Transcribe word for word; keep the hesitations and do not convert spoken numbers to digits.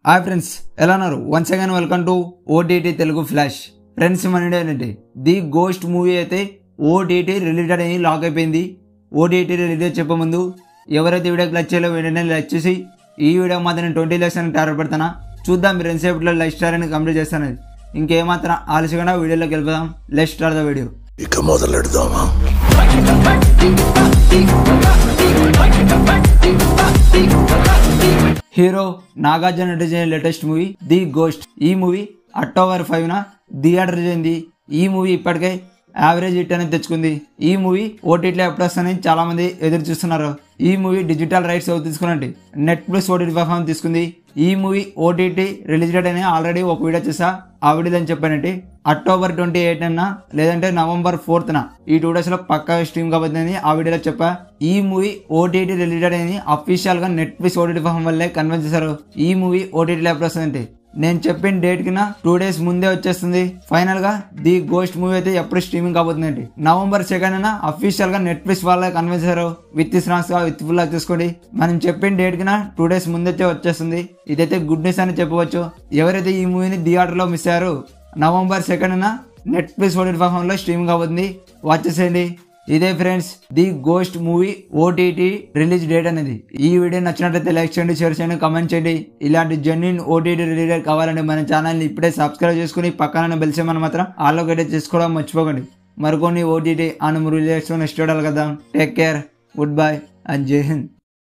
Hi friends, ఎలా ఉన్నారు? Once again welcome to OTT Telugu flash. Friends, మన ఏంటంటే ది గోస్ట్ మూవీ అయితే ఓటీటీ రిలీటెడ్ అయ్యి లాక్ అయిపోయింది. ఓటీటీ రిలీజ్ చెప్పే ముందు ఎవరైతే వీడియోకి లైక్ చేయాలో వెంటనే లైక్ చేసి ఈ వీడియో మాత్రం నేను ట్వంటీ లైక్స్ అని టార్గెట్ పెడతానా. చూద్దాం మీరు ఎంతసేపులో లైక్ స్టార్ అని కంప్లీట్ చేస్తాను. ఇంకేమాత్రం ఆలస్యంగా వీడియోలోకి వెళ్ళిపోదాం. Let's start the video. ఇక మొదలెడదామా? హీరో నాగార్జున నటించిన లేటెస్ట్ మూవీ ది గోస్ట్. ఈ మూవీ అక్టోబర్ ఫైవ్ న థియేటర్ అయింది. ఈ మూవీ ఇప్పటికే యావరేజ్ హిట్ అనేది తెచ్చుకుంది. ఈ మూవీ ఓటీటీలో ఎప్పుడు వస్తుందని చాలా మంది ఎదురు చూస్తున్నారు. ఈ మూవీ డిజిటల్ రైట్స్ తీసుకున్నట్టు నెట్ఫ్లిక్స్ ఓటీటీ ప్లాట్ఫామ్ తీసుకుంది. ఈ మూవీ ఓటీటీ రిలీజ్ డేట్ అని ఆల్రెడీ ఒక వీడియో చేసా. ఆ వీడియో అని చెప్పానంటే అక్టోబర్ ట్వంటీ ఎయిట్ అన్న లేదంటే నవంబర్ ఫోర్త్ న ఈ టూ డేస్ లో పక్కా స్ట్రీమ్ కాబోతుందని ఆ వీడియోలో చెప్పా. ఈ మూవీ ఓటీటీ రిలీజ్ డేట్ అని అఫీషియల్ గా నెట్ఫ్లిక్స్ ఓటీటీ ప్లాట్ఫామ్ వల్లే కన్వెన్స్ చేశారు. ఈ మూవీ ఓటీటీలో ఎప్పుడు వస్తుందంటే నేను చెప్పిన డేట్ కింద టూ డేస్ ముందే వచ్చేస్తుంది. ఫైనల్ గా ది గోస్ట్ మూవీ అయితే ఎప్పుడు స్ట్రీమింగ్ కాబోతుందండి నవంబర్ సెకండ్ అన్న అఫీషియల్ గా నెట్ఫ్లిక్స్ వాళ్ళే కన్వెన్స్ చేశారు. విత్ స్నాక్స్ గా విత్ ఫుల్ గా తీసుకోండి. మనం చెప్పిన డేట్ కింద టూ డేస్ ముందైతే వచ్చేస్తుంది. ఇదైతే గుడ్ న్యూస్ అని చెప్పవచ్చు. ఎవరైతే ఈ మూవీని థియేటర్ లో మిస్ అయ్యారో నవంబర్ సెకండ్ అన్న నెట్ఫ్లిక్స్ ఓటీటీ ప్లాట్ఫామ్ లో స్ట్రీమింగ్ కాబోతుంది. వాచ్ చేసేయండి. ఇదే friends the ghost movie OTT release date అనేది. ఈ వీడియో నచ్చినట్లయితే లైక్ చేయండి, షేర్ చేయండి, కమెంట్ చేయండి. ఇలాంటి జెన్యున్ ఓటీటీ రిలీజ్ డేట్ కావాలంటే మన ఛానల్ని ఇప్పుడే సబ్స్క్రైబ్ చేసుకుని పక్కన బెల్ సింబల్ మాత్రం ఆలోకేట్ చేసుకోవడం మర్చిపోకండి. మరికొన్ని ఓటీటీ అండ్ రిలీజ్ నెక్స్ట్ వీడియోలు కదా. Take care, goodbye and Jai Hind.